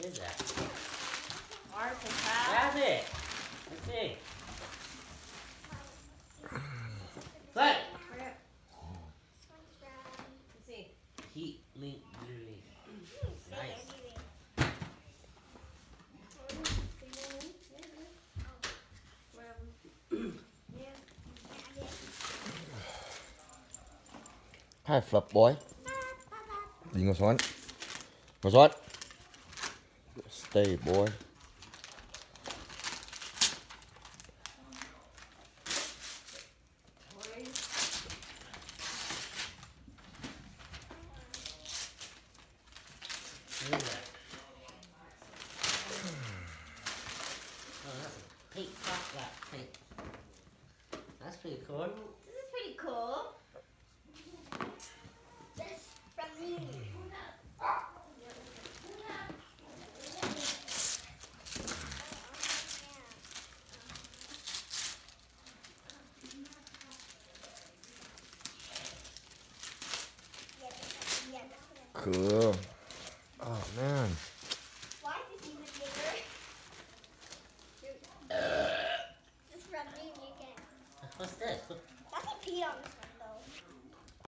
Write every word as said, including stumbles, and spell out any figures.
What is that? Artifact. Grab it. Let's see. Play. Let's see. Heat link jewelry. Nice. Hi, flop boy. Gì ngồi xuống. Ngồi xuống. Stay, boy. What is that? Oh, that's a pink top that pink. That's pretty cool. This is pretty cool. This from me. Cool. Oh man.